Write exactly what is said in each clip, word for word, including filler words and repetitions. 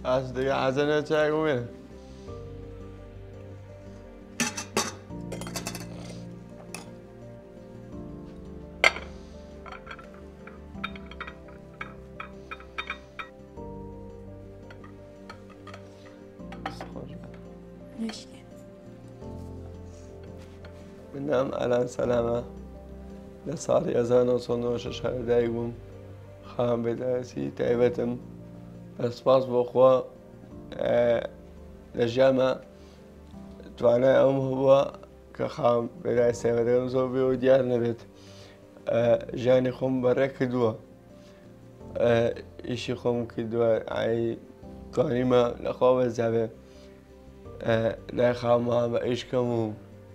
ئاستی حەزەنە چاک بوێنە منام ئەلان سەلامە لە ساڵی هەزار و نۆ سەد و شەش دایک بووم خاوەن بێدارەتی تایبەتم سپاس بۆ خوا لە ژیانمە توانای ئەوم هەبووە کە خاوەن بێدارەتی تایبەتەکەم زۆر بێ و دیار نەبێت ژیانی خۆم بەڕێ کردووە ئیشی خۆم کردووە توانیمە لەخوا وەرزابێ لای خاوەنمە بە ئیشکەم و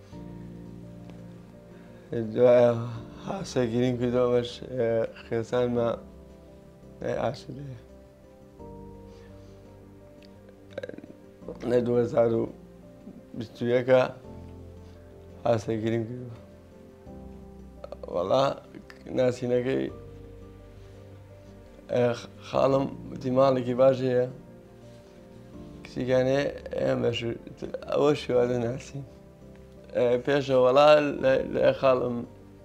دوایە هاسەگیریم کردەوە بەش خێزانمە لای ئاسوودەیە لە دوو هەزار و بیست و یەکە هاسەگیریم کردووە وەڵا ناسینەکەی خاڵم وتی ماڵێکی باش هەیە کچیکانێ ئێمەش ئەوە شێوازە ناسین پێشە وەڵا لە خاڵم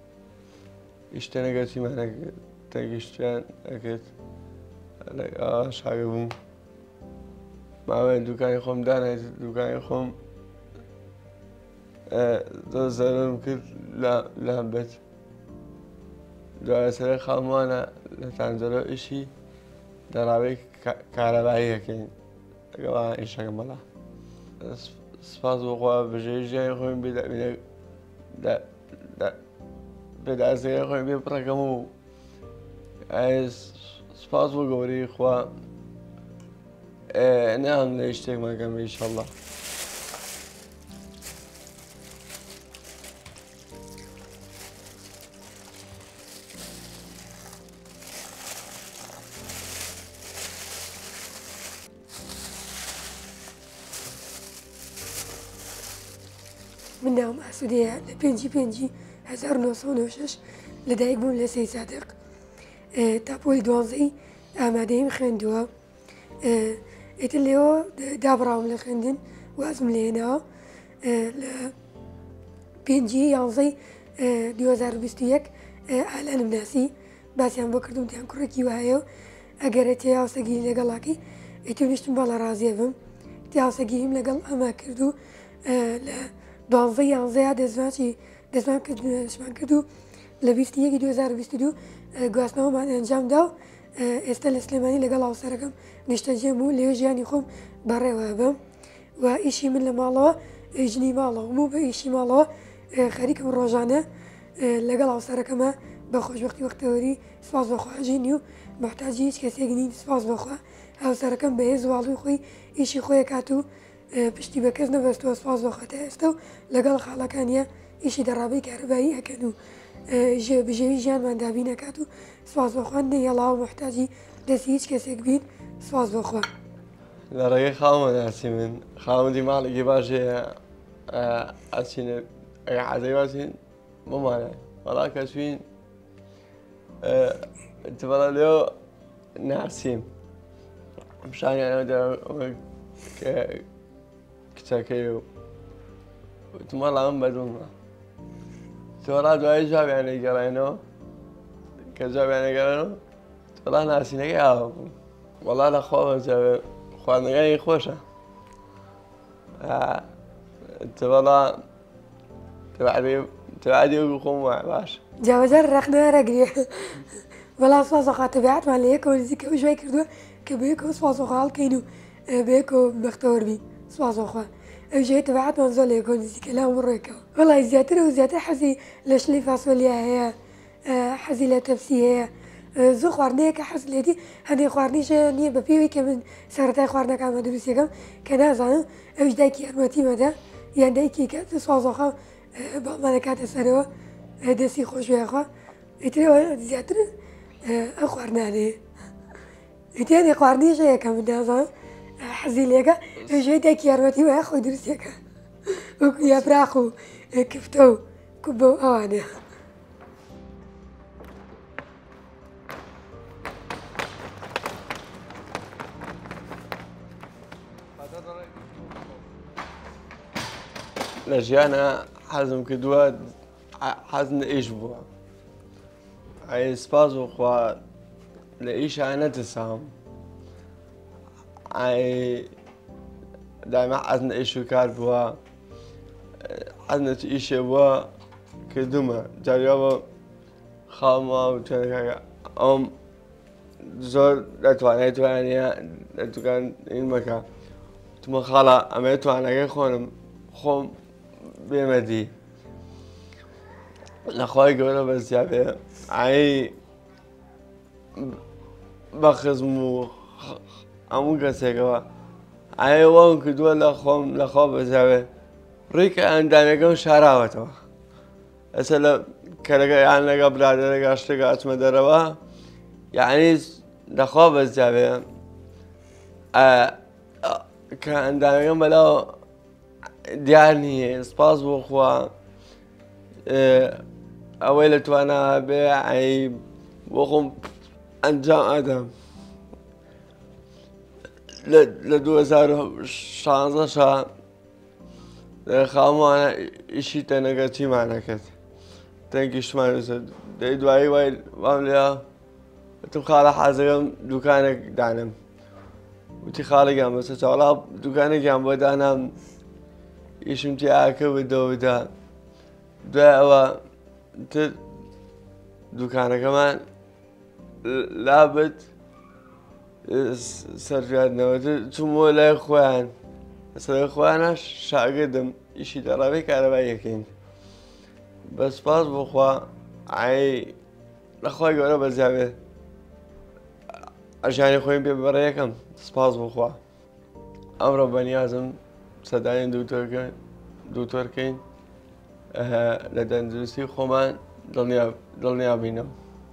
ئیشتە چیمانەکرد تەگەشتیان ئەکرد شاگە بووم ماوەیە دوکانی خۆم دانایت دوکانی خۆم زۆر زەرم کرد لام بێت دوایە سەرەی خاڵمانە لە تانزەرۆ ئیشی دەڕاوی کارەبایی ئەەکەین لەگەڵا ئیشەکەم بەڵا سپاس بۆخوا بژێ ژیانی خۆی بێدازەکە خۆی بێ پڕەکەم و سپاس بۆ گەورەی خوا نام لە شتێکمەکەم ئینشەڵڵا من ناوم ئاسوودەیە لە پێنجی پێنجی هەزار و نۆ سەد و شەش لەدایک بووم لە سەی سادق تاپۆی دوانزەی ئامادەیم خوێندووە ئیتر لێەوە دابڕاوم لە خوێندن وازم لێناوە لە پێنجی یانزەی دوو هەزار و بیست و یەک ئالانم ناسی باسییان بۆ کردوم دیان کوڕێکی وایە و ئەگەرە تێ هاوسەگیری لەگەڵاکی ئیتر ویستم باڵە ڕازیە بم تی هاوسەگیریم لەگەڵ ئەمە کردو لە دوانزەی یانزەیە دەزماچی دەزمان کردشمان کردو لە بیستی یەکی دوو هەزار و بیست و دوو گواستنەوەمان ئەنجامدا و ئێستا لە سلێمانی لەگەڵ هاوسەرەکەم نیشتەجێم و لێ ژیانی خۆم بەڕێوە بم و ئیشی من لە ماڵەوە ژنی ماڵەوە بوو بە ئیشی ماڵەوە خەریکم ڕۆژانە لەگەڵ هاوسەرەکەمە بە خۆشبەختی وەختەوەری سپاس بەخواژینی و محتاجی هیچ کەسێک نین سپاس بەخوا هاوسەرەکەم بە هێز واڵوی خۆی ئیشی خۆی کات و پشتی بە کەس نەبەستەوە سپاس بەخوا تا ئێستا و لەگەڵ خاڵەکانیە ئیشی دەڕابەی کارەبایی ئەکەن و بژێوی ژیانمان دابی نەکات و سپاس بەخوا نەیەڵا و محتاجی دەستی هیچ کەسێک بین سپاس بەخوا لە ڕێگەی خاوەن ناسی من خاوەندی ماڵێکی باش هەیە ئەچینە ئەگە حەزەی واسین بمانە وەڵا کە چوین بەڵە لێەوە ناسیم پیشانیانەوە کچەکەی و وتمەڵا من بەدڵمە تۆڵا دوای جوابیانەی گەڕێنەوە کە جوابیانە گەڕێنەوە تۆڵا ناسینەکەی ئاوا بوو وەڵا لەخوا وەرزابێ خواردنەکانی خۆشە تۆڵا تەبعەتی وەکو خۆم وایە باش جاوەجار ڕەخنە ڕەگرێ بەڵام سپاس بەخوا تەبیعەتمان لە یەکەوە نزیکەوە ژوای کردووە کە بەیەکەوە سپاس بەخوا هەڵکەین و بەیەکەوە بەختەوەر بین سپاس بەخوا ئەو ژێ تەبیعەتمان زۆر لە یەکەوە نزیکە لە هەموو ڕێکەوە وەڵای زیاتر و زیاتر حەزی لە شلی فاسۆلیا هەیە حەزی لە تەپسی هەیە زۆر خواردنەیە کە حەز لێتی هەندێک خواردنیشە نییە بە پێوەی کە من سەرەتای خواردنەکانمە دروستیەکەم کە نازانم ئەوش دایکی یارمەتیمەدا یان دایکی کە سپاس بەخوا باڵمانە کاتە سەرەوە دەستی خۆشوێخوا ئیترەوە زیاتر ئەو خواردنانەیە ئیتیانی خواردنیش هەیە کە من نازانم حەزی لێکە ئەوژێ دایکی یارمەتی وایە خۆی دروستیەکە وەکو یاپراخ و کفتە و کوبە و ئەوانە لە ژیانە حەزم کردووە حەز لە ئیش بووە. ئەی سپاس بخوا لە ئیشە نەترسام. ئەی دایما حەز لە ئیش و کار بووە. حەز لە ئیشێ بووە کردومە. جاریەوە خاڵما و ئەوم زۆر دەتوانێت توانە لە دوکان این مەکە. وتمە خاڵە ئەمە توانەکەی خۆنم خۆم بێمەدی. لەخوای گەورە بەزیا بێ ئای بە خزم و هەموو کەسێکەوە ئای وەم کردووە لە خۆم لەخوا بەزیا بێ ڕێکە ئەندامەکەم شاراوەتەوە. ئەسە لە کەرەکە یان لەگە برادەرێکا شتێکە ئەچمە دەرەوە یعنی لەخوا بەزیا بێ کە ئەندامەکەم بەلاو دیار نییە. سپاس بۆ خوا ئەوەی لە توانە بێ ئەی بۆ خۆم ئەنجام ئەدەم. لە دوو هەزار و شانزدەشا خاڵمانە ئیشی تەنەگەتیمانە کرد. تەنکیشتمان وسە دەی دوایی وای وام لێ وتم خاڵە حەزەکەم دوکانێک دانم. وتی خاڵێکیان بەسە چاوەڵا دوکانێکیان بۆ دانام ئیشم تیاکە بدەوەدا. دوای ئەوە تر دوکانەکەمان لابت سەرفیادنەوەتر چوومەوە لای خۆیان. لەسەر خۆیانە شاگردم ئیشی دەڕاوی کارەبای یەکەین. بە سپاس بۆخوا ئای لەخوای گەورە بەزیا بێ ئەژیانی خۆیم پێ ببەڕە یەکەم. سپاس بۆخوا ئەمڕۆ بەنیازم سەدانی دووتۆرکەین لە دەندروستی خۆمان دڵنیا بینەوە.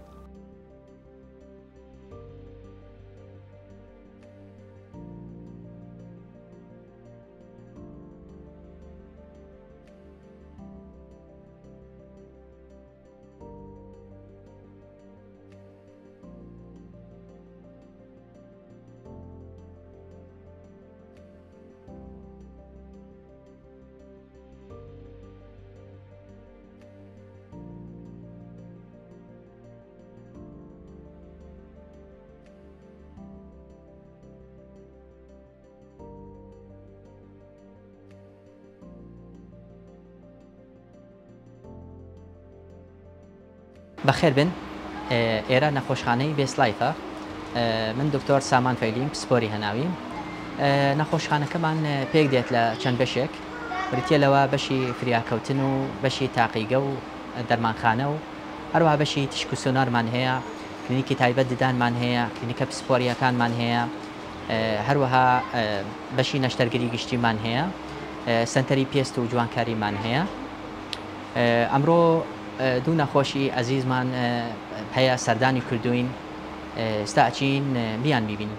بەخێر بن ئێرە نەخۆشخانەی بێسلایفە. من دکتۆر سامان فەیلیم پسپۆری هەناویم. نەخۆشخانەکەمان پێک دێت لە چەند بەشێک بریتە لەوە بەشی فریاکەوتن و بەشی تاقیگە و دەرمانخانە و هەروەها بەشی تیشک و سۆنارمان هەیە. کلینیکی تایبەت ددانمان هەیە. کلینیکە پسپۆریەکانمان هەیە. هەروەها بەشی نەشتەرگەری گشتیمان هەیە. سنتەری پێست و جوانکاریمان هەیە. ئەمڕۆ دوو نەخۆشی ئەزیزمان هەیە سەردانی کردوین. ئێستا ئەچین بیان بیبینین.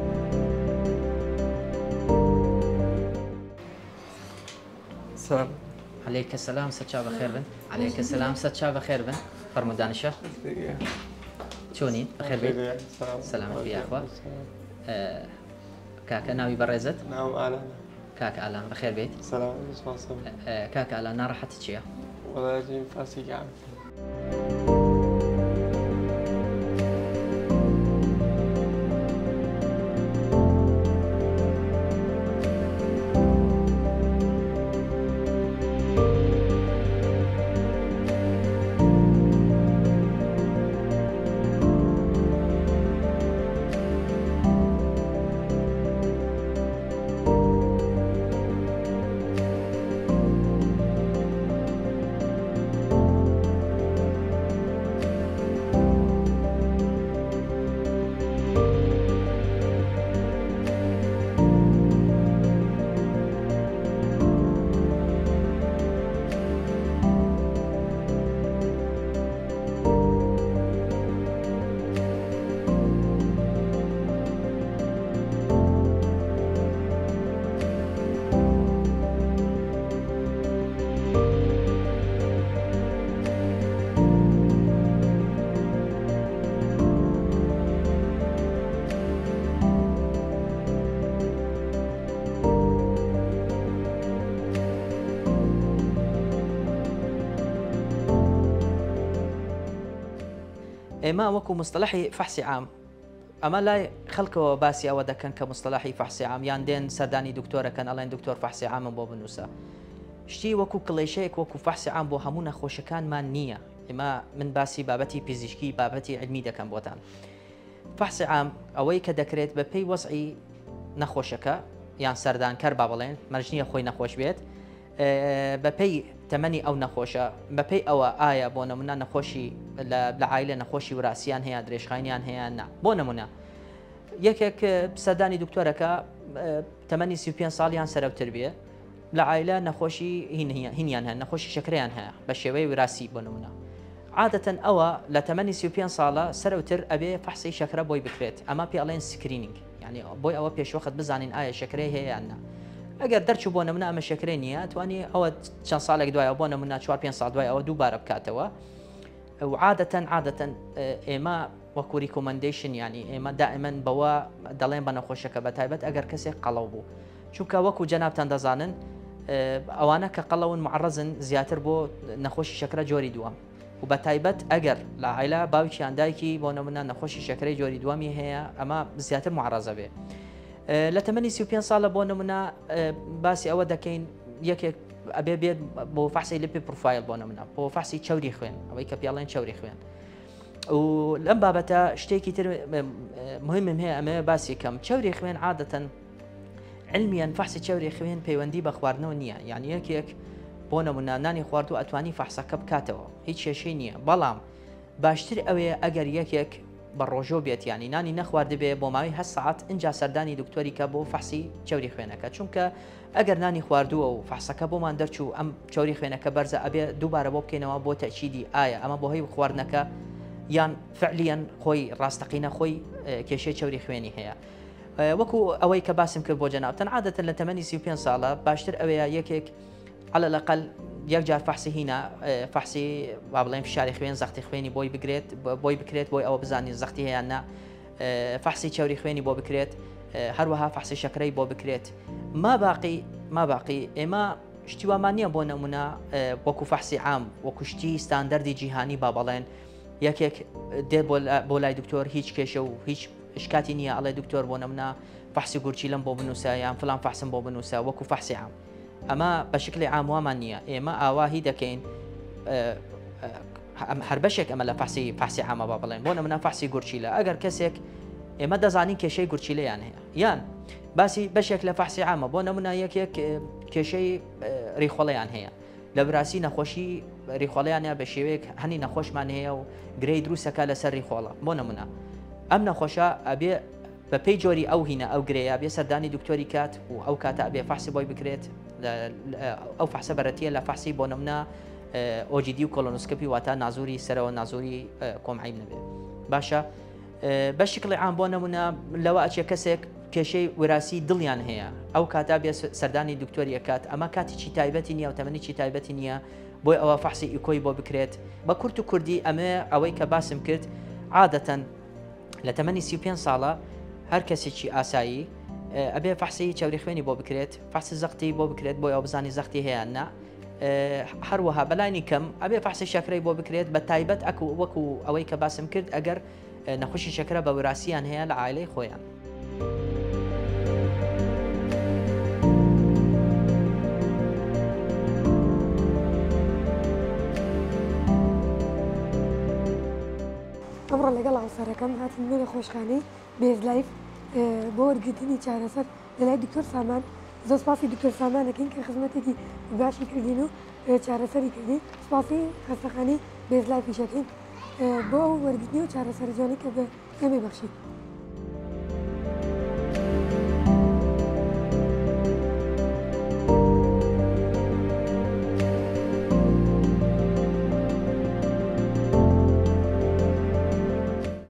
سلام. عليك السلام سەرچاو بەخێر بن. عليك السلام سەرچاو بەخێر بن. فەرموو دانیشە. چۆنین بەخێر بێت؟ سەلامەت بیاخوا. کاکە ناوی بەڕێزت؟ ناوم ئالانە. کاکە ئالان بەخێر بێت؟ سەلامەت سپاسم. کاکە ئالان ناڕەحەتت چییە؟ وەڵاتی فاسێکی عام. ئێمە وەکو مستەلەحی فەحسی عام ئەمە لای خەڵکەوە باسی ئەوە دەکەن کە مستەلەحی فەحسی عام یان دێن سەردانی دکتۆرەکەن ئەڵێن دکتۆر فەحسی عامە بۆ بنووسە. شتی وەکو کڵێشەیەک وەکو فەحسی عام بۆ هەموو نەخۆشەکانمان نییە. ئێمە من باسی بابەتی پزیشکی بابەتی علمی دەکەم بۆتان. فەحسی عام ئەوەی کە دەکرێت بە پێی وەزعی نەخۆشەکە یان سەردانکەر با بڵێن مەرجنیە خۆی نەخۆش بێت بە پێی تەمەنی ئەو نەخۆشە بە پێی ئەوە ئایا بۆ نمونە نەخۆشی لە عایلە نەخۆشی وراثیان هەیە درێژخاییان هەیە نا بۆ نمونە یەکێک سەردانی دکتۆرەکە تەمەنی سی و پێنج ساڵیان سەرەوتر بێ لە عایلە نەخۆشی هینیان هەیە نەخۆشی شەکرەیان هەیە بە شێوەی وراسی بۆ نمونە عادەتەن ئەوە لە تەمەنی سی و پێنج ساڵە سەرەوتر ئەبێ فەحسی شەکرە بۆی بکرێت ئەمە پێ ئەڵێن سکرینینگ یعنی بۆی ئەوە پێشوەخت بزانین ئایا شەکرەی هەیە یان نا ئەگەر دەرچوو بۆ نمونە ئەمە شەکرەی نییە توانی ئەوە چەند ساڵێک دوایە بۆ نمونە چوار پێنج ساڵ دوای ئەوە دووبارە بکاتەوە و عادەتەن عادەتەن ئێمە وەکو ریکۆمەندیشن ینی ئێمە دائیمەن بەوە دەڵێن بە نەخۆشەکە بە تایبەت ئەگەر کەسێک قەڵەو بوو چونکە وەکو جەنابتان دەزانن ئەوانە کە قەڵەون معڕەزن زیاتر بۆ نەخۆشی شەکرە جۆری دووەم و بە تایبەت ئەگەر لە عایلە باوکیان دایکی بۆ نمونە نەخۆشی شەکرەی جۆری دووەمی هەیە ئەمە زیاتر معڕەزە بێ لە تەمەنی سی و پێنج ساڵە بۆ نمونە باسی ئەوە دەکەین یەکێک ئەبێ بێت بۆ فەحسی لیپید پروفایل بۆ نمونە بۆ فەحسی چەوری خوێن ئەوەی کە پێڵێن چەوری خوێن و لەم بابەتە شتێکی تر مهمم هەیە ئەمە باسی کەم چەوری خوێن عادەتەن علمیان فەحسی چەوری خوێن پەیوەندی بە خواردنەوە نییە یعنی یەکێک بۆ نمونە نانی خواردو ئەتوانی فەحسەکە بکاتەوە هیچ کێشەی نییە بەڵام باشتر ئەوەیە ئەگەر یەکێک بە ڕۆژۆ بێت ینی نانی نەخواردبێ بۆ ماوەی هەست سەعات اینجا سەردانی دکتۆری کە بۆ فەحسی چەوری خوێنەکە چونکە ئەگەر نانی خواردووە و فەحسەکە بۆمان دەرچوو ئەم چەوری خوێنەکە بەرزە ئەبێ دووبارە بۆ بکەینەوە بۆ تەچیدی ئایا ئەمە بۆ هەی خواردنەکە یان فعلیان خۆی ڕاستەقینە خۆی کێشەی چەوری خوێنی هەیە وەکو ئەوەی کە باسم کرد بۆ جەنابتان عادەتەن لە تەمەنی سی و پێنج ساڵە باشتر ئەوەیە یەکێک على الأقل یەک جار فەحسی هینە فەحسی با بڵێن فشاری خوێن زەختی خوێنی بۆی بگرێت بۆی بکرێت بۆی ئەوە بزانین زەختی هەیە نا فەحسی چەوری خوێنی بۆ بکرێت هەروەها فەحسی شەکرەی بۆ بکرێت ما باقی ما باقی ئێمە شتی وامان نییە بۆ نمونە وەکو فەحسی عام وەکو شتی ستاندەردی جیهانی با بەڵێن یەکێک دێت بۆ لای دکتۆر هیچ کێشە و هیچ شکاتی نییە ئەڵێ دکتۆر بۆ نمونە فەحسی گورچی لەم بۆ بنووسە یان فلان فەحسم بۆ بنووسە وەکو فەحسی عام ئەمە بە شکلی عام وامان نییە ئێمە ئاواهی دەکەین هەر بەشێک ئەمە لە فەحسی فەحسی عامە با بڵێن بۆ نمونە فەحسی گورچیلە ئەگەر کەسێک ئێمە دەزانین کێشەی گورچیلەیان هەیە یان باسی بەشێک لە فەحسی عامە بۆ نمونە یەکێک کێشەی ریخۆڵەیان هەیە لە براسی نەخۆشی ریخۆڵەیان هەیە بە شێوەیەک هەنی نەخۆشمان هەیە و گرەی دروستەکە لەسەر ریخۆڵە بۆ نمونە ئەم نەخۆشە ئەبێ بە پێی جۆری ئەو هینە ئەو گرەیە بێ سەردانی دکتۆری کات و ئەو کاتە ئەبێ فەحسی بۆی بکرێت ئەو فەحسە بەرەتیە لە فەحسی بۆ نمونە ئۆجیدی و کۆلۆنۆسکۆپی واتە نازووری سەرەوە نازووری کۆمعیم نەبێت باشە بە شکلی عام بۆ نمونە لەوە ئەچێ کەسێک کێشەی وراسی دڵیان هەیە ئەو کاتا بێ سەردانی دکتۆری ئەکات ئەمە کاتیی تایبەتی نییە و تەمەنیی تایبەتی نییە بۆی ئەوە فەحسی ئیکۆی بۆ بکرێت بە کورت و کوردی ئەمە ئەوەی کە باسم کرد عادەتەن لە تەمەنی سی و پێنج ساڵە هەر کەسێکی ئاسایی ئەبێ فەحسی چەوری خوێنی بۆ بکرێت فەحسی زەختی بۆ بکرێت بۆی ئەو بزانی زەختی هەیە نا هەروەها بەلایانی کەم ئەبێ فەحسی شەکرەی بۆ بکرێت بە تایبەت ئەکو وەکو ئەوەی کە باسم کرد ئەگەر نەخۆشی شەکرە بە وراسییان هەیە لە عایلەی خۆیان ئەمڕۆ لەگەڵ ئاوسەرەکەم هاتین لە خۆشخانەی بێز لایف بۆ وەرگرتنی چارەسەر لەلای دکتۆر سامان زۆر سپاسی دکتۆر سامانەکەین کە خزمەتێکی باشی کردین و چارەسەری کردین سپاسی خەستەخانەی بێز لایفیشەکەین بۆ وەرگرتنی و چارەسەر جوانی کە بە ئێمە بەخشید